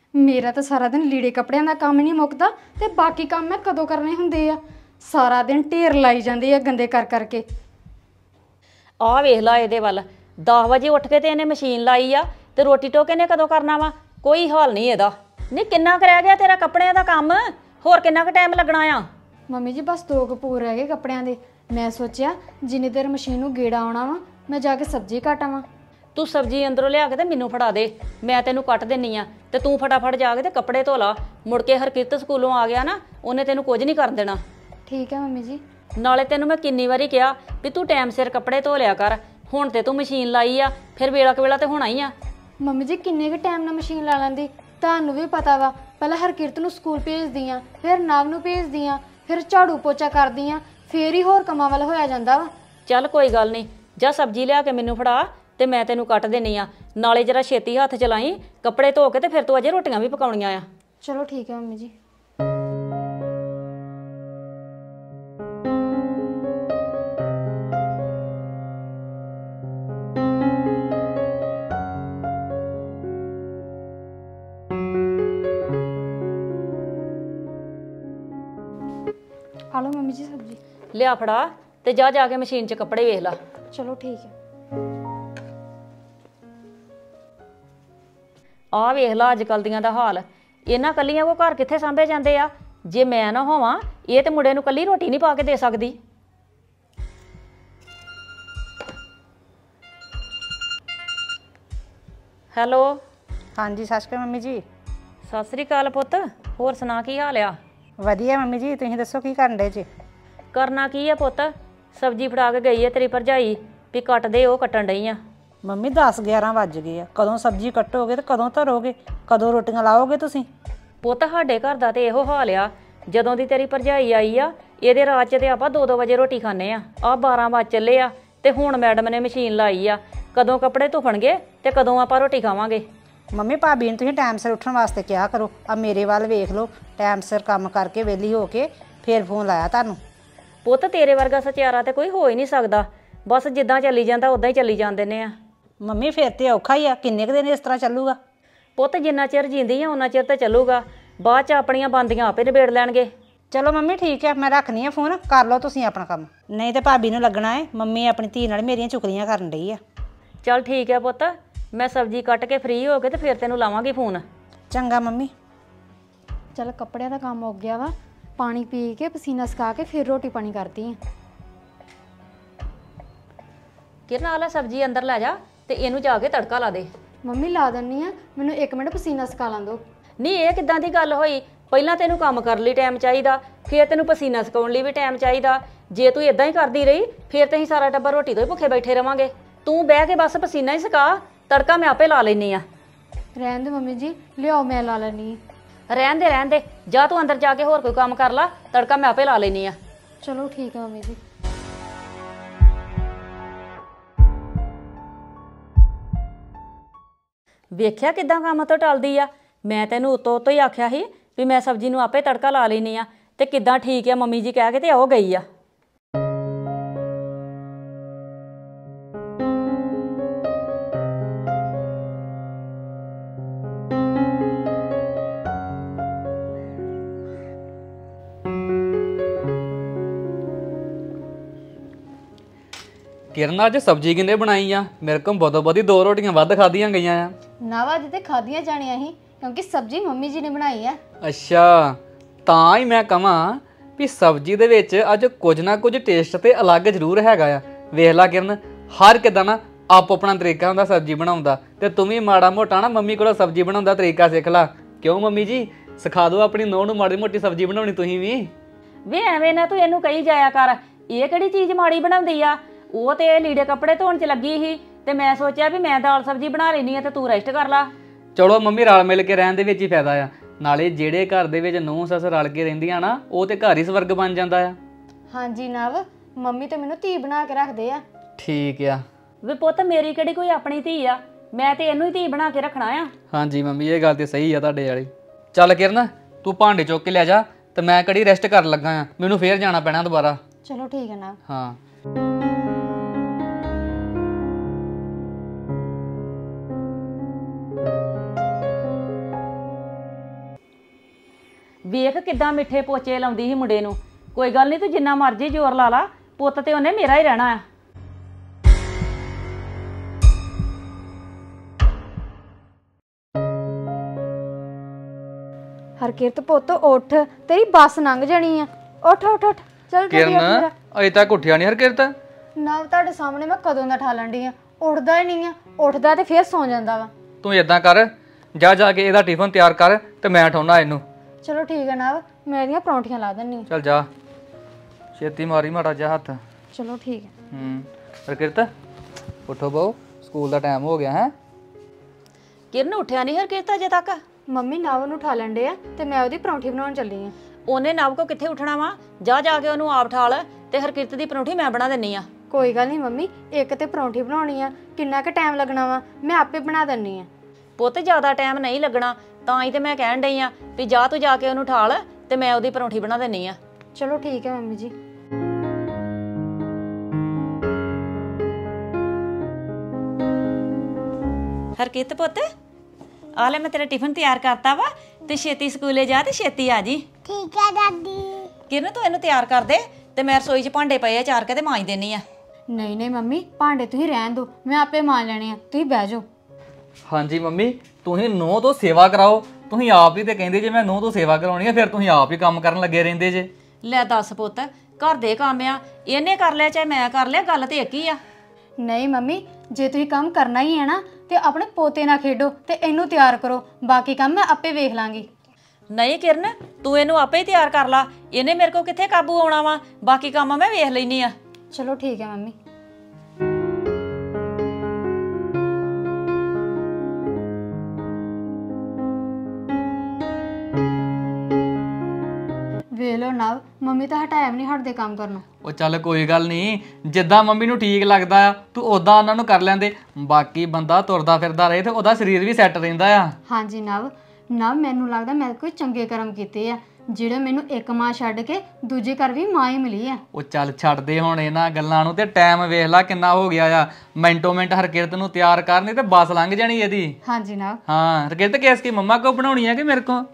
ਮੇਰਾ ਤਾਂ ਸਾਰਾ ਦਿਨ ਲੀੜੇ ਕੱਪੜਿਆਂ ਦਾ ਕੰਮ ਨਹੀਂ ਮੁੱਕਦਾ ਤੇ ਬਾਕੀ ਕੰਮ ਮੈਂ ਕਦੋਂ ਕਰਨੇ ਹੁੰਦੇ ਆ। ਸਾਰਾ ਦਿਨ ਢੇਰ ਲਾਈ ਜਾਂਦੇ ਆ ਗੰਦੇ ਕਰ ਕਰਕੇ। ਆਹ ਵੇਖ ਲਾ ਇਹਦੇ ਵੱਲ 10 ਵਜੇ ਉੱਠ ਕੇ ਤੇ ਇਹਨੇ ਮਸ਼ੀਨ ਲਾਈ ਆ ਤੇ ਰੋਟੀ ਟੋਕੇ ਨੇ ਕਦੋਂ ਕਰਨਾ ਵਾ? ਕੋਈ ਹਾਲ ਨਹੀਂ ਇਹਦਾ। ਨਹੀਂ ਕਿੰਨਾ ਕੁ ਰਹਿ ਗਿਆ ਤੇਰਾ ਕੱਪੜਿਆਂ ਦਾ ਕੰਮ? ਹੋਰ ਕਿੰਨਾ ਕੁ ਟਾਈਮ ਲੱਗਣਾ ਆ? ਮੰਮੀ ਜੀ ਬਸ 2 ਕਪੂਰ ਰਹਿ ਗਏ ਕੱਪੜਿਆਂ ਦੇ। ਮੈਂ ਸੋਚਿਆ ਜਿੰਨੀ ਦੇਰ ਮਸ਼ੀਨ ਨੂੰ ਗੇੜਾ ਆਉਣਾ ਵਾ ਮੈਂ ਜਾ ਕੇ ਸਬਜ਼ੀ ਕੱਟ ਆਵਾਂ। ਤੂੰ ਸਬਜ਼ੀ ਅੰਦਰੋਂ ਲਿਆ ਕੇ ਤੇ ਮੈਨੂੰ ਫੜਾ ਦੇ, ਮੈਂ ਤੈਨੂੰ ਕੱਟ ਦਿੰਨੀ ਆ ਤੇ ਤੂੰ ਫਟਾਫਟ ਜਾ ਕੇ ਤੇ ਕੱਪੜੇ ਧੋ ਲਾ। ਮੁੜ ਕੇ ਹਰਕਿਰਤ ਸਕੂਲੋਂ ਆ ਗਿਆ ਨਾ, ਉਹਨੇ ਤੈਨੂੰ ਕੁਝ ਨਹੀਂ ਕਰਨ ਦੇਣਾ। ਠੀਕ ਹੈ ਮੰਮੀ ਜੀ। ਨਾਲੇ ਤੈਨੂੰ ਮੈਂ ਕਿੰਨੀ ਵਾਰੀ ਕਿਹਾ ਵੀ ਤੂੰ ਟਾਈਮ ਸਿਰ ਕੱਪੜੇ ਧੋ ਲਿਆ ਕਰ। ਹੁਣ ਤੇ ਤੂੰ ਮਸ਼ੀਨ ਲਾਈ ਆ, ਫਿਰ ਵੇਲਾ ਕਵੇਲਾ ਤੇ ਹੋਣਾ ਹੀ ਆ। ਮੰਮੀ ਜੀ ਕਿੰਨੇ ਕੁ ਟਾਈਮ ਨਾਲ ਮਸ਼ੀਨ ਲਾ ਲੈਂਦੀ? ਤੁਹਾਨੂੰ ਵੀ ਪਤਾ ਵਾ, ਪਹਿਲਾਂ ਹਰਕਿਰਤ ਨੂੰ ਸਕੂਲ ਭੇਜਦੀ ਆ, ਫਿਰ ਨਵ ਨੂੰ ਭੇਜਦੀ ਆ, ਫਿਰ ਝਾੜੂ ਪੋਚਾ ਕਰਦੀ ਆ, ਫੇਰ ਹੀ ਹੋਰ ਕੰਮਾਂ ਵੱਲ ਹੋਇਆ ਜਾਂਦਾ ਵਾ। ਚੱਲ ਕੋਈ ਗੱਲ ਨਹੀਂ, ਜਾ ਸਬਜ਼ੀ ਲਿਆ ਕੇ ਮੈਨੂੰ ਫੜਾ ਤੇ ਮੈਂ ਤੈਨੂੰ ਕੱਟ ਦੇਣੀ ਆ। ਨਾਲੇ ਜਰਾ ਛੇਤੀ ਹੱਥ ਚਲਾਈ, ਕੱਪੜੇ ਧੋ ਕੇ ਤੇ ਫਿਰ ਤੂੰ ਅਜੇ ਰੋਟੀਆਂ ਵੀ ਪਕਾਉਣੀਆਂ ਆ। ਚਲੋ ਠੀਕ ਹੈ ਮੰਮੀ ਜੀ। ਆਲੋ ਮੰਮੀ ਜੀ ਸਬਜ਼ੀ ਲਿਆ ਫੜਾ ਤੇ ਜਾ ਕੇ ਮਸ਼ੀਨ 'ਚ ਕੱਪੜੇ ਵੇਖ ਲਾ। ਚਲੋ ਠੀਕ ਹੈ। ਆਹ ਵੇਖ ਲਾ ਅੱਜ ਕੱਲ੍ਹ ਦੀਆਂ ਦਾ ਹਾਲ। ਇਹਨਾਂ ਕੱਲੀਆਂ ਕੋ ਘਰ ਕਿੱਥੇ ਸਾਂਭੇ ਜਾਂਦੇ ਆ? ਜੇ ਮੈਂ ਨਾ ਹੋਵਾਂ ਇਹ ਤੇ ਮੁੰਡੇ ਨੂੰ ਕੱਲੀ ਰੋਟੀ ਨਹੀਂ ਪਾ ਕੇ ਦੇ ਸਕਦੀ। ਹੈਲੋ। ਹਾਂਜੀ ਸਤਿ ਸ਼੍ਰੀ ਅਕਾਲ ਮੰਮੀ ਜੀ। ਸਤਿ ਸ੍ਰੀ ਅਕਾਲ ਪੁੱਤ, ਹੋਰ ਸੁਣਾ ਕੀ ਹਾਲ ਆ? ਵਧੀਆ ਮੰਮੀ ਜੀ, ਤੁਸੀਂ ਦੱਸੋ ਕੀ ਕਰਨ ਡੇ ਜੀ? ਕਰਨਾ ਕੀ ਆ ਪੁੱਤ, ਸਬਜ਼ੀ ਫੜਾ ਕੇ ਗਈ ਹੈ ਤੇਰੀ ਭਰਜਾਈ ਵੀ ਕੱਟ ਦੇ, ਉਹ ਕੱਟਣ ਡਈ ਆ। ਮੰਮੀ 10-11 ਵੱਜ ਗਏ ਆ, ਕਦੋਂ ਸਬਜ਼ੀ ਕੱਟੋਗੇ ਤੇ ਕਦੋਂ ਧਰੋਗੇ, ਕਦੋਂ ਰੋਟੀਆਂ ਲਾਓਗੇ ਤੁਸੀਂ? ਪੁੱਤ ਸਾਡੇ ਘਰ ਦਾ ਤੇ ਇਹੋ ਹਾਲ ਆ, ਜਦੋਂ ਦੀ ਤੇਰੀ ਭਰਜਾਈ ਆਈ ਆ ਇਹਦੇ ਰਾਤ 'ਚ ਤੇ ਆਪਾਂ 2-2 ਵਜੇ ਰੋਟੀ ਖਾਂਦੇ ਆ। ਆਹ 12 ਵੱਜ ਚੱਲੇ ਆ ਤੇ ਹੁਣ ਮੈਡਮ ਨੇ ਮਸ਼ੀਨ ਲਾਈ ਆ, ਕਦੋਂ ਕੱਪੜੇ ਧੁੱਪਣਗੇ ਤੇ ਕਦੋਂ ਆਪਾਂ ਰੋਟੀ ਖਾਵਾਂਗੇ। ਮੰਮੀ ਭਾਬੀ ਨੂੰ ਤੁਸੀਂ ਟਾਈਮ ਸਿਰ ਉੱਠਣ ਵਾਸਤੇ ਕਿਹਾ ਕਰੋ। ਆ ਮੇਰੇ ਵੱਲ ਵੇਖ ਲਓ, ਟਾਈਮ ਸਿਰ ਕੰਮ ਕਰਕੇ ਵਿਹਲੀ ਹੋ ਕੇ ਫੇਰ ਫੋਨ ਲਾਇਆ ਤੁਹਾਨੂੰ। ਪੁੱਤ ਤੇਰੇ ਵਰਗਾ ਸਚਿਆਰਾ ਤੇ ਕੋਈ ਹੋ ਹੀ ਨਹੀਂ ਸਕਦਾ, ਬਸ ਜਿੱਦਾਂ ਚੱਲੀ ਜਾਂਦਾ ਉਦਾਂ ਹੀ ਚੱਲੀ ਜਾਂਦੇ ਨੇ ਆ। ਮੰਮੀ ਫੇਰ ਤੇ ਔਖਾ ਹੀ ਆ, ਕਿੰਨੇ ਕੁ ਦਿਨ ਇਸ ਤਰ੍ਹਾਂ ਚੱਲੂਗਾ? ਪੁੱਤ ਜਿੰਨਾ ਚਿਰ ਜੀਂਦੀ ਆ ਉਹਨਾਂ ਚਿਰ ਤਾਂ ਚੱਲੂਗਾ, ਬਾਅਦ 'ਚ ਆਪਣੀਆਂ ਬੰਦੀਆਂ ਆਪੇ ਨਿਬੇੜ ਲੈਣਗੇ। ਚਲੋ ਮੰਮੀ ਠੀਕ ਹੈ, ਮੈਂ ਰੱਖਣੀ ਆ ਫੋਨ, ਕਰ ਲਓ ਤੁਸੀਂ ਆਪਣਾ ਕੰਮ, ਨਹੀਂ ਤੇ ਭਾਬੀ ਨੂੰ ਲੱਗਣਾ ਹੈ ਮੰਮੀ ਆਪਣੀ ਧੀ ਨਾਲ ਮੇਰੀਆਂ ਚੁਗਲੀਆਂ ਕਰਨ ਡਈ ਆ। ਚੱਲ ਠੀਕ ਹੈ ਪੁੱਤ, ਮੈਂ ਸਬਜ਼ੀ ਕੱਟ ਕੇ ਫ੍ਰੀ ਹੋ ਕੇ ਤੇ ਫਿਰ ਤੈਨੂੰ ਲਾਵਾਂਗੀ ਫੋਨ। ਚੰਗਾ ਮੰਮੀ। ਚਲ ਕੱਪੜਿਆਂ ਦਾ ਕੰਮ ਹੋ ਗਿਆ ਵਾ, ਪਾਣੀ ਪੀ ਕੇ ਪਸੀਨਾ ਸੁਕਾ ਕੇ ਫਿਰ ਰੋਟੀ ਪਾਣੀ ਕਰਦੀ ਆ। ਕਿਰਨ ਵਾਲਾ ਸਬਜ਼ੀ ਅੰਦਰ ਲੈ ਜਾ ਤੇ ਇਹਨੂੰ ਜਾ ਕੇ ਤੜਕਾ ਲਾ ਦੇ। ਮੰਮੀ ਲਾ ਦਿੰਨੀ ਆ, ਮੈਨੂੰ 1 ਮਿੰਟ ਪਸੀਨਾ ਸੁਕਾ ਲਾਂ ਦੋ। ਨਹੀਂ ਇਹ ਕਿੱਦਾਂ ਦੀ ਗੱਲ ਹੋਈ? ਪਹਿਲਾਂ ਤੈਨੂੰ ਕੰਮ ਕਰਨ ਲਈ ਟਾਈਮ ਚਾਹੀਦਾ, ਫਿਰ ਤੈਨੂੰ ਪਸੀਨਾ ਸੁਕਾਉਣ ਲਈ ਵੀ ਟਾਈਮ ਚਾਹੀਦਾ। ਜੇ ਤੂੰ ਇਦਾਂ ਹੀ ਕਰਦੀ ਰਹੀ ਫਿਰ ਤੇ ਅਸੀਂ ਸਾਰਾ ਟੱਬਰ ਰੋਟੀ ਤੋਂ ਹੀ ਭੁੱਖੇ ਬੈਠੇ ਰਵਾਂਗੇ। ਤੂੰ ਬਹਿ ਕੇ ਬਸ ਪਸੀਨਾ ਹੀ ਸੁਕਾ, ਤੜਕਾ ਮੈਂ ਆਪੇ ਲਾ ਲੈਣੀ ਆ। ਰਹਿਣ ਦੇ ਮੰਮੀ ਜੀ, ਲਿਆਓ ਮੈਂ ਲਾ ਲੈਣੀ ਆ। ਰਹਿਣ ਦੇ, ਜਾ ਤੂੰ ਅੰਦਰ ਜਾ ਕੇ ਹੋਰ ਕੋਈ ਕੰਮ ਕਰ ਲਾ, ਤੜਕਾ ਮੈਂ ਆਪੇ ਲਾ ਲੈਣੀ ਆ। ਚਲੋ ਠੀਕ ਹੈ ਮੰਮੀ ਜੀ। ਵੇਖਿਆ ਕਿੱਦਾਂ ਕੰਮ ਤੋਂ ਟਲਦੀ ਆ? ਮੈਂ ਤੈਨੂੰ ਉਤੋਂ ਹੀ ਆਖਿਆ ਸੀ ਵੀ ਮੈਂ ਸਬਜ਼ੀ ਨੂੰ ਆਪੇ ਤੜਕਾ ਲਾ ਲੈਣੀ ਆ, ਤੇ ਕਿੱਦਾਂ ਠੀਕ ਆ ਮੰਮੀ ਜੀ ਕਹਿ ਕੇ ਤੇ ਉਹ ਗਈ ਆ। ਕਿਰਨ ਅੱਜ ਸਬਜ਼ੀ ਕਿੰਨੇ ਬਣਾਈ ਆ? ਮੇਰੇ ਕੋਲ ਬਹੁਤੋਂ ਬਹੁਤੀ 2 ਰੋਟੀਆਂ ਵੱਧ ਖਾਧੀਆਂ ਗਈਆਂ ਆ। ਨਵ ਅੱਜ ਤੇ ਖਾਧੀਆਂ ਜਾਣੀਆਂ ਸੀ ਕਿਉਂਕਿ ਸਬਜ਼ੀ ਮੰਮੀ ਜੀ ਨੇ ਬਣਾਈ ਆ। ਅੱਛਾ, ਤਾਂ ਹੀ ਮੈਂ ਕਹਾਂ ਵੀ ਸਬਜ਼ੀ ਦੇ ਵਿੱਚ ਅੱਜ ਕੁਝ ਨਾ ਕੁਝ ਟੇਸਟ ਤੇ ਅਲੱਗ ਜ਼ਰੂਰ ਹੈਗਾ ਆ। ਵੇਖ ਲਾ ਕਿਰਨ, ਹਰ ਕਿਦਾਂ ਨਾ ਆਪੋ ਆਪਣਾ ਤਰੀਕਾ ਹੁੰਦਾ ਸਬਜ਼ੀ ਬਣਾਉਂਦਾ, ਤੇ ਤੂੰ ਵੀ ਮਾੜਾ ਮੋਟਾ ਨਾ ਮੰਮੀ ਕੋਲੋਂ ਸਬਜ਼ੀ ਬਣਾਉਂਦਾ ਤਰੀਕਾ ਸਿੱਖ ਲਾ। ਕਿਉਂ ਮੰਮੀ ਜੀ, ਸਿਖਾ ਦਿਓ ਆਪਣੀ ਨੂੰਹ ਨੂੰ ਮਾੜੀ ਮੋਟੀ ਸਬਜ਼ੀ ਬਣਾਉਣੀ ਤੁਸੀਂ ਵੀ। ਵੇ ਐਵੇਂ ਨਾ ਤੂੰ ਇਹਨੂੰ ਕਹੀ ਜਾਇਆ ਕਰ, ਇਹ ਕਿਹੜੀ ਚੀਜ਼ ਮਾੜੀ ਬਣਾਉਂਦੀ ਆ? ਉਹ ਤੇ ਲੀੜੇ ਕੱਪੜੇ ਧੋਣ 'ਚ ਲੱਗੀ ਸੀ ਤੇ ਮੈਂ ਸੋਚਿਆ ਵੀ ਮੈਂ ਦਾਲ ਸਬਜ਼ੀ ਬਣਾ ਲੈਣੀ ਆ ਤੇ ਤੂੰ ਰੈਸਟ ਕਰ ਲਾ। ਚਲੋ ਮੰਮੀ, ਰਲ ਮਿਲ ਕੇ ਰਹਿਣ ਦੇ ਵਿੱਚ ਹੀ ਫਾਇਦਾ ਆ। ਨਾਲੇ ਜਿਹੜੇ ਘਰ ਦੇ ਵਿੱਚ ਨੂੰਹ ਸੱਸ ਰਲ ਕੇ ਰਹਿੰਦੀਆਂ ਨਾ, ਉਹ ਤੇ ਘਰ ਹੀ ਸਵਰਗ ਬਣ ਜਾਂਦਾ ਆ। ਹਾਂਜੀ ਨਵ, ਮੰਮੀ ਤੇ ਮੈਨੂੰ ਧੀ ਬਣਾ ਕੇ ਰੱਖਦੇ ਆ। ਠੀਕ ਆ। ਵੇ ਪੁੱਤ ਮੇਰੀ ਕਿਹੜੀ ਕੋਈ ਆਪਣੀ ਧੀ ਆ? ਮੈਂ ਤੇ ਇਹਨੂੰ ਹੀ ਧੀ ਬਣਾ ਕੇ ਰੱਖਣਾ ਆ। ਹਾਂਜੀ ਮੰਮੀ, ਇਹ ਗੱਲ ਤੇ ਸਹੀ ਆ ਤੁਹਾਡੇ ਵਾਲੀ। ਚੱਲ ਕਿਰਨ, ਤੂੰ ਭਾਂਡੇ ਚੁੱਕ ਕੇ ਲੈ ਜਾ ਤੇ ਮੈਂ ਕਿਹੜੀ ਰੈਸਟ ਕਰਨ ਲੱਗਾ ਆ, ਮੈਨੂੰ ਫੇਰ ਜਾਣਾ ਪੈਣਾ ਦੁਬਾਰਾ। ਚਲੋ ਠੀਕ ਹੈ ਨਵ। ਹਾਂ। ਵੇਖ ਕਿੱਦਾਂ ਮਿੱਠੇ ਪੋਚੇ ਲਾਉਂਦੀ ਸੀ ਮੁੰਡੇ ਨੂੰ। ਕੋਈ ਗੱਲ ਨਹੀਂ, ਤੂੰ ਜਿੰਨਾ ਮਰਜ਼ੀ ਜ਼ੋਰ ਲਾ ਲਾ, ਪੁੱਤ ਤੇ ਉਹਨੇ ਮੇਰਾ ਹੀ ਰਹਿਣਾ ਆ। ਹਰਕਿਰਤ ਪੁੱਤ ਉੱਠ, ਤੇਰੀ ਬੱਸ ਲੰਘ ਜਾਣੀ ਆ। ਉੱਠ ਉੱਠ ਉੱਠ, ਚੱਲ ਜਲਦੀ ਉੱਠ ਕਿਰਨ ਮੇਰਾ। ਅਜੇ ਤੱਕ ਉੱਠਿਆ ਨਹੀਂ ਹਰਕਿਰਤ। ਨਾ ਤੁਹਾਡੇ ਸਾਹਮਣੇ ਮੈਂ ਕਦੋਂ ਦਾ ਠਾਲਣ ਡਈ ਆ, ਉੱਠਦਾ ਹੀ ਨਹੀਂ ਆ। ਉੱਠਦਾ ਤੇ ਫੇਰ ਸੌਂ ਜਾਂਦਾ ਵਾ। ਤੂੰ ਇਦਾਂ ਕਰ, ਜਾ ਕੇ ਇਹਦਾ ਟਿਫਨ ਤਿਆਰ ਕਰ ਤੇ ਮੈਂ ਉਠਾਉਣਾ ਇਹਨੂੰ। ਚਲੋ ਠੀਕ ਹੈ ਨਾ, ਮੈਂ ਇਹਦੀਆਂ ਪਰੌਂਠੀਆਂ ਲਾ ਦਿੰਨੀ ਆ। ਚੱਲ ਜਾ, ਛੇਤੀ ਮਾਰੀ ਮਾੜਾ ਜਿਹਾ ਹੱਥ। ਚਲੋ ਠੀਕ ਹੈ। ਹਰਕਿਰਤ ਉੱਠੋ ਬਹੁ, ਸਕੂਲ ਦਾ ਟਾਈਮ ਹੋ ਗਿਆ ਹੈ। ਕਿਰਨ ਉੱਠਿਆ ਨਹੀਂ ਹਰਕਿਰਤ ਅਜੇ ਤੱਕ? ਮੰਮੀ ਨਵ ਨੂੰ ਠਾਲਣ ਡੇ ਆ ਤੇ ਮੈਂ ਉਹਦੀ ਪਰੌਂਠੀ ਬਣਾਉਣ ਚੱਲੀ ਆ। ਉਹਨੇ ਨਵ ਕੋ ਕਿੱਥੇ ਉੱਠਣਾ ਵਾ? ਜਾ ਕੇ ਉਹਨੂੰ ਆਪ ਠਾਲ ਤੇ ਹਰਕਿਰਤ ਦੀ ਪਰੌਂਠੀ ਮੈਂ ਬਣਾ ਦਿੰਨੀ ਆ। ਕੋਈ ਗੱਲ ਨਹੀਂ ਮੰਮੀ, ਇੱਕ ਤੇ ਪਰੌਂਠੀ ਬਣਾਉਣੀ ਆ, ਕਿੰਨਾ ਕੁ ਟਾਈਮ ਲੱਗਣਾ ਵਾ, ਮੈਂ ਆਪੇ ਬਣਾ ਦਿੰਨੀ ਆ। ਪੁੱਤ ਜ਼ਿਆਦਾ ਟਾਈਮ ਨਹੀਂ ਲੱਗਣਾ, ਤਾਂ ਹੀ ਤੇ ਮੈਂ ਕਹਿਣ ਡਈ ਆ ਵੀ ਤੂੰ ਜਾ ਕੇ ਉਹਨੂੰ ਠਾਲ ਤੇ ਮੈਂ ਉਹਦੀ ਪਰੌਂਠੀ ਬਣਾ ਦਿੰਨੀ ਆ। ਚਲੋ ਠੀਕ ਹੈ ਮੰਮੀ ਜੀ। ਹਰਕਿਰਤ ਪੁੱਤ, ਆ ਲੈ ਮੈਂ ਤੇਰਾ ਟਿਫਨ ਤਿਆਰ ਕਰਤਾ ਵਾ, ਤੇ ਛੇਤੀ ਸਕੂਲੇ ਜਾ ਤੇ ਛੇਤੀ ਆ ਜੀ। ਠੀਕ ਹੈ ਦਾਦੀ। ਕਿਰਨ ਤੂੰ ਇਹਨੂੰ ਤਿਆਰ ਕਰ ਦੇ ਤੇ ਮੈਂ ਰਸੋਈ 'ਚ ਭਾਂਡੇ ਪਏ ਆ ਚਾਰ ਕੇ ਤੇ ਮਾਂਜ ਦੇਣੀ ਆ। ਨਹੀਂ ਨਹੀਂ ਮੰਮੀ, ਭਾਂਡੇ ਤੁਸੀਂ ਰਹਿਣ ਦਿਓ, ਮੈਂ ਆਪੇ ਮਾਂਜ ਲੈਣੇ ਆ, ਤੁਸੀਂ ਬਹਿ ਜਾਓ। ਹਾਂਜੀ ਮੰਮੀ, ਤੁਸੀਂ ਨੂੰਹ ਤੋਂ ਸੇਵਾ ਕਰਾਓ। ਤੁਸੀਂ ਆਪ ਹੀ ਤੇ ਕਹਿੰਦੇ ਜੇ ਮੈਂ ਨੂੰਹ ਤੋਂ ਸੇਵਾ ਕਰਾਉਣੀ ਆ, ਫਿਰ ਤੁਸੀਂ ਆਪ ਹੀ ਕੰਮ ਕਰਨ ਲੱਗੇ ਰਹਿੰਦੇ ਜੇ। ਲੈ ਦੱਸ ਪੁੱਤ, ਘਰ ਦੇ ਕੰਮ ਆ, ਇਹਨੇ ਕਰ ਲਿਆ ਚਾਹੇ ਮੈਂ ਕਰ ਲਿਆ, ਗੱਲ ਤੇ ਇੱਕ ਹੀ ਆ। ਨਹੀਂ ਮੰਮੀ, ਜੇ ਤੁਸੀਂ ਕੰਮ ਕਰਨਾ ਹੀ ਹੈ ਨਾ ਤੇ ਆਪਣੇ ਪੋਤੇ ਨਾਲ ਖੇਡੋ ਤੇ ਇਹਨੂੰ ਤਿਆਰ ਕਰੋ, ਬਾਕੀ ਕੰਮ ਮੈਂ ਆਪੇ ਵੇਖ ਲਾਂਗੀ। ਨਹੀਂ ਕਿਰਨ, ਤੂੰ ਇਹਨੂੰ ਆਪੇ ਹੀ ਤਿਆਰ ਕਰ ਲਾ, ਇਹਨੇ ਮੇਰੇ ਕੋਲ ਕਿੱਥੇ ਕਾਬੂ ਆਉਣਾ ਵਾ, ਬਾਕੀ ਕੰਮ ਮੈਂ ਵੇਖ ਲੈਣੀ ਆ। ਚਲੋ ਠੀਕ ਹੈ ਮੰਮੀ। ਵੇਖ ਲਓ ਨਵ, ਮੰਮੀ ਤਾਂ ਹਟਾਇਆ ਵੀ ਨਹੀਂ ਹਟਦੇ ਕੰਮ ਕਰਨੋਂ। ਉਹ ਚੱਲ ਕੋਈ ਗੱਲ ਨਹੀਂ, ਜਿੱਦਾਂ ਮੰਮੀ ਨੂੰ ਠੀਕ ਲੱਗਦਾ ਆ ਤੂੰ ਉਦਾਂ ਉਹਨਾਂ ਨੂੰ ਕਰ ਲੈਂਦੇ। ਬਾਕੀ ਬੰਦਾ ਤੁਰਦਾ ਫਿਰਦਾ ਰਹੇ ਤੇ ਉਹਦਾ ਸਰੀਰ ਵੀ ਸੈੱਟ ਰਹਿੰਦਾ ਆ। ਹਾਂਜੀ ਨਵ, ਮੈਨੂੰ ਲੱਗਦਾ ਮੈਂ ਕੋਈ ਚੰਗੇ ਕਰਮ ਕੀਤੇ ਆ, ਜਿਹੜੇ ਮੈਨੂੰ ਇੱਕ ਮਾਂ ਛੱਡ ਕੇ ਦੂਜੇ ਘਰ ਵੀ ਮਾਂ ਹੀ ਮਿਲੀ ਆ। ਉਹ ਚੱਲ ਛੱਡਦੇ ਹੁਣ ਇਹਨਾਂ ਗੱਲਾਂ ਨੂੰ, ਤੇ ਟਾਈਮ ਵੇਖ ਲੈ ਕਿੰਨਾ ਹੋ ਗਿਆ ਆ। ਮਿੰਟੋ ਮਿੰਟ ਹਰਕਿਰਤ ਨੂੰ ਤਿਆਰ ਕਰਨੀ ਤੇ ਬੱਸ ਲੰਘ ਜਾਣੀ ਇਹਦੀ। ਹਾਂਜੀ ਨਵ। ਹਾਂ ਹਰਕਿਰਤ, ਕਿਸ ਕੀ ਮੰਮਾ ਕੋ ਬਣਾਉਣੀ ਹੈ ਕਿ ਮੇਰੇ ਕੋ?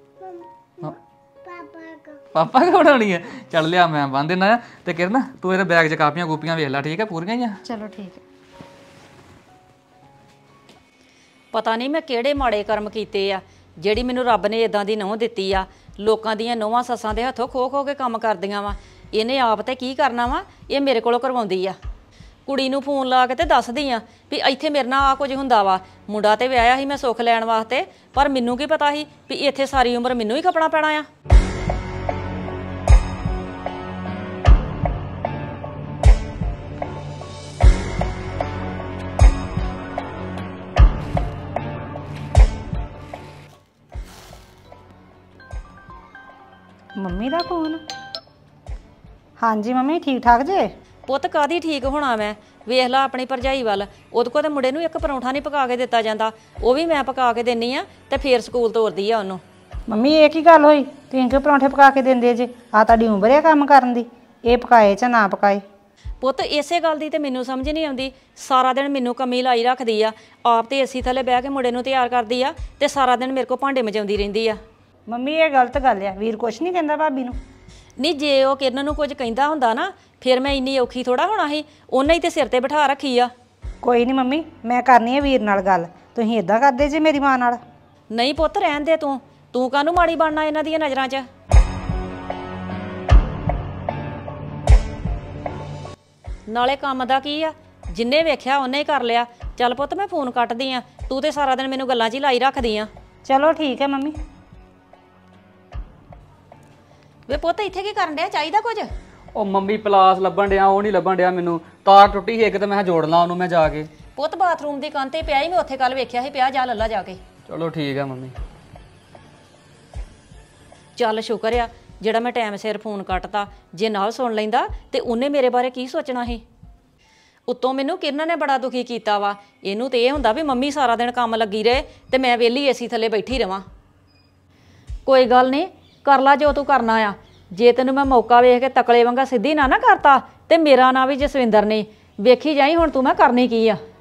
ਪਾਪਾ ਕੋ ਬਣਾਉਣੀ ਹੈ। ਚੱਲ ਲਿਆ ਮੈਂ ਬੰਨ ਦੇਣਾ। ਤੇ ਕਿਰਨ ਤੂੰ ਇਹਦੇ ਬੈਗ 'ਚ ਕਾਪੀਆਂ ਕੂਪੀਆਂ ਵੇਖ ਲੈ, ਠੀਕ ਹੈ? ਪੂਰੀਆਂ ਹੀ ਆ। ਚਲੋ ਠੀਕ ਹੈ। ਪਤਾ ਨਹੀਂ ਮੈਂ ਕਿਹੜੇ ਮਾੜੇ ਕਰਮ ਕੀਤੇ ਆ, ਜਿਹੜੀ ਮੈਨੂੰ ਰੱਬ ਨੇ ਇਦਾਂ ਦੀ ਨੂੰਹ ਦਿੱਤੀ ਆ। ਲੋਕਾਂ ਦੀਆਂ ਨੂੰਹਾਂ ਸੱਸਾਂ ਦੇ ਹੱਥੋਂ ਖੋ ਕੇ ਕੰਮ ਕਰਦੀਆਂ ਵਾ, ਇਹਨੇ ਆਪ ਤੇ ਕੀ ਕਰਨਾ ਵਾ, ਇਹ ਮੇਰੇ ਕੋਲੋਂ ਕਰਵਾਉਂਦੀ ਆ। ਕੁੜੀ ਨੂੰ ਫੋਨ ਲਾ ਕੇ ਤੇ ਦੱਸਦੀ ਆ ਵੀ ਇੱਥੇ ਮੇਰੇ ਨਾਲ ਆ ਕੁਝ ਹੁੰਦਾ ਵਾ। ਮੁੰਡਾ ਤੇ ਵਿਆਹਿਆ ਸੀ ਮੈਂ ਸੁੱਖ ਲੈਣ ਵਾਸਤੇ, ਪਰ ਮੈਨੂੰ ਕੀ ਪਤਾ ਸੀ ਵੀ ਇੱਥੇ ਸਾਰੀ ਉਮਰ ਮੈਨੂੰ ਹੀ ਖਪਣਾ ਪੈਣਾ ਆ। ਮੰਮੀ ਦਾ ਫੋਨ? ਹਾਂਜੀ ਮੰਮੀ, ਠੀਕ ਠਾਕ ਜੇ? ਪੁੱਤ ਕਾਦੀ ਠੀਕ ਹੋਣਾ, ਮੈਂ ਵੇਖ ਲਾ ਆਪਣੀ ਭਰਜਾਈ ਵੱਲ, ਉਹਦੇ ਕੋਲ ਤੇ ਮੁੰਡੇ ਨੂੰ ਇੱਕ ਪਰੌਂਠਾ ਨਹੀਂ ਪਕਾ ਕੇ ਦਿੱਤਾ ਜਾਂਦਾ, ਉਹ ਵੀ ਮੈਂ ਪਕਾ ਕੇ ਦਿੰਨੀ ਆ ਤੇ ਫੇਰ ਸਕੂਲ ਤੋਰਦੀ ਆ ਉਹਨੂੰ। ਮੰਮੀ ਇਹ ਕੀ ਗੱਲ ਹੋਈ, ਤੁਸੀਂ ਕਿਉਂ ਪਰੌਂਠੇ ਪਕਾ ਕੇ ਦਿੰਦੇ ਜੇ? ਆ ਤੁਹਾਡੀ ਉਮਰ ਹੈ ਕੰਮ ਕਰਨ ਦੀ, ਇਹ ਪਕਾਏ ਜਾਂ ਨਾ ਪਕਾਏ? ਪੁੱਤ ਇਸੇ ਗੱਲ ਦੀ ਤੇ ਮੈਨੂੰ ਸਮਝ ਨਹੀਂ ਆਉਂਦੀ, ਸਾਰਾ ਦਿਨ ਮੈਨੂੰ ਕਮੀ ਲਾਈ ਰੱਖਦੀ ਆ, ਆਪ ਤੇ ਏਸੀ ਥੱਲੇ ਬਹਿ ਕੇ ਮੁੰਡੇ ਨੂੰ ਤਿਆਰ ਕਰਦੀ ਆ ਤੇ ਸਾਰਾ ਦਿਨ ਮੇਰੇ ਕੋਲ ਭਾਂਡੇ ਮਜਾਉਂਦੀ ਰਹਿੰਦੀ ਆ। ਮੰਮੀ ਇਹ ਗਲਤ ਗੱਲ ਆ, ਵੀਰ ਕੁਛ ਨਹੀਂ ਕਹਿੰਦਾ ਭਾਬੀ ਨੂੰ? ਨਹੀਂ, ਜੇ ਉਹ ਕਿਰਨ ਨੂੰ ਕੁਝ ਕਹਿੰਦਾ ਹੁੰਦਾ ਨਾ ਫਿਰ ਮੈਂ ਇੰਨੀ ਔਖੀ ਥੋੜਾ ਹੋਣਾ ਸੀ, ਉਹਨਾਂ ਹੀ ਤੇ ਸਿਰ ਤੇ ਬਿਠਾ ਰੱਖੀ ਆ। ਕੋਈ ਨਹੀਂ ਮੰਮੀ, ਮੈਂ ਕਰਨੀ ਹੈ ਵੀਰ ਨਾਲ ਗੱਲ, ਤੁਸੀਂ ਇਦਾਂ ਕਰਦੇ ਜੇ ਮੇਰੀ ਮਾਂ ਨਾਲ? ਨਹੀਂ ਪੁੱਤ ਰਹਿਣ ਦੇ, ਤੂੰ ਕਾਹਨੂੰ ਮਾੜੀ ਬਣਨਾ ਇਹਨਾਂ ਦੀਆਂ ਨਜ਼ਰਾਂ 'ਚ। ਨਾਲੇ ਕੰਮ ਦਾ ਕੀ ਆ, ਜਿੰਨੇ ਵੇਖਿਆ ਉਹਨੇ ਹੀ ਕਰ ਲਿਆ। ਚੱਲ ਪੁੱਤ ਮੈਂ ਫੋਨ ਕੱਟਦੀ ਆ, ਤੂੰ ਤੇ ਸਾਰਾ ਦਿਨ ਮੈਨੂੰ ਗੱਲਾਂ 'ਚ ਹੀ ਲਾਈ ਰੱਖਦੀ ਆ। ਚਲੋ ਠੀਕ ਹੈ ਮੰਮੀ। ਵੇ ਪੁੱਤ ਇੱਥੇ ਕੀ ਕਰਨ ਡਿਆ, ਚਾਹੀਦਾ ਕੁਝ? ਉਹ ਮੰਮੀ ਪਲਾਸ ਲੱਭਣ ਡਿਆ, ਉਹ ਨਹੀਂ ਲੱਭਣ ਡਿਆ ਮੈਨੂੰ। ਤਾਰ ਟੁੱਟੀ ਸੀ ਇੱਕ ਤੇ ਮੈਂ ਜੋੜ ਲਾਂ ਉਹਨੂੰ ਮੈਂ ਜਾ ਕੇ। ਪੁੱਤ ਬਾਥਰੂਮ ਦੀ ਕੰਧ ਤੇ ਪਿਆ ਹੀ, ਮੈਂ ਉੱਥੇ ਕੱਲ ਵੇਖਿਆ ਸੀ ਪਿਆ, ਜਾ ਲੱਲਾ ਜਾ ਕੇ। ਚਲੋ ਠੀਕ ਆ ਮੰਮੀ। ਚੱਲ ਸ਼ੁਕਰ ਆ ਜਿਹੜਾ ਮੈਂ ਟਾਈਮ ਸਿਰ ਫੋਨ ਕੱਟਤਾ, ਜੇ ਨਾਲ ਸੁਣ ਲੈਂਦਾ ਤੇ ਉਹਨੇ ਮੇਰੇ ਬਾਰੇ ਕੀ ਸੋਚਣਾ ਸੀ। ਉੱਤੋਂ ਮੈਨੂੰ ਕਿਰਨ ਨੇ ਬੜਾ ਦੁਖੀ ਕੀਤਾ ਵਾ, ਇਹਨੂੰ ਤੇ ਇਹ ਹੁੰਦਾ ਵੀ ਮੰਮੀ ਸਾਰਾ ਦਿਨ ਕੰਮ ਲੱਗੀ ਰਹੇ ਤੇ ਮੈਂ ਵਿਹਲੀ ਏਸੀ ਥੱਲੇ ਬੈਠੀ ਰਵਾਂ। ਕੋਈ ਗੱਲ ਨਹੀਂ, ਕਰ ਲਾ ਜੋ ਤੂੰ ਕਰਨਾ ਆ। ਜੇ ਤੈਨੂੰ ਮੈਂ ਮੌਕਾ ਵੇਖ ਕੇ ਤਕਲੇ ਵਾਂਗਾ ਸਿੱਧੀ ਨਾ ਕਰਤਾ ਤੇ ਮੇਰਾ ਨਾਂ ਵੀ ਜਸਵਿੰਦਰ ਨੇ, ਵੇਖੀ ਜਾਈ ਹੁਣ ਤੂੰ ਮੈਂ ਕਰਨੀ ਕੀ ਆ।